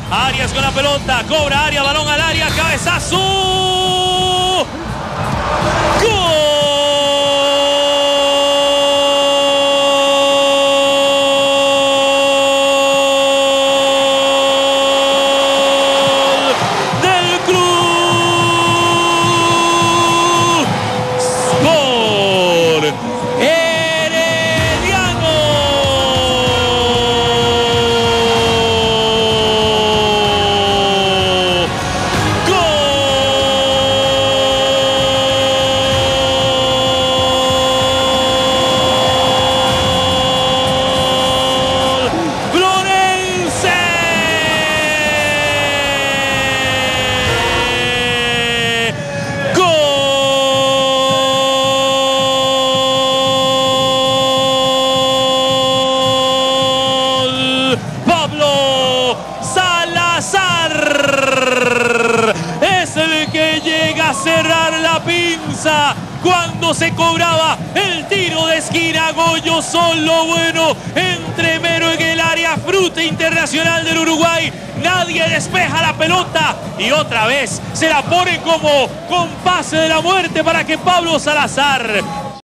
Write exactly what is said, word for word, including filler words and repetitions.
Arias con la pelota, cobra Arias, balón al área, cabezazo. ¡Gol! Del Cruz. Gol. Herediano. Pablo Salazar es el que llega a cerrar la pinza cuando se cobraba el tiro de esquina. Goyo Solo Bueno entre mero en el área, Fruta Internacional del Uruguay. Nadie despeja la pelota y otra vez se la pone como compase de la muerte para que Pablo Salazar